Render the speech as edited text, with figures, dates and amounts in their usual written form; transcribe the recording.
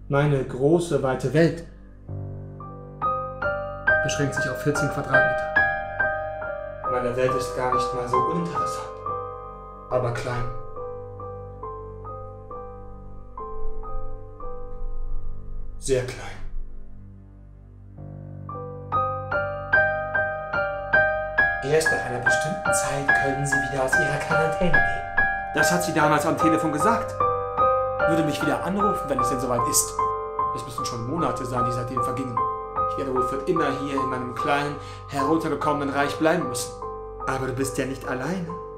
Meine große, weite Welt beschränkt sich auf 14 Quadratmeter. Meine Welt ist gar nicht mal so uninteressant, aber klein. Sehr klein. Erst nach einer bestimmten Zeit können Sie wieder aus Ihrer Quarantäne gehen. Das hat sie damals am Telefon gesagt. Würde mich wieder anrufen, wenn es denn soweit ist. Es müssen schon Monate sein, die seitdem vergingen. Ich werde wohl für immer hier in meinem kleinen, heruntergekommenen Reich bleiben müssen. Aber du bist ja nicht alleine.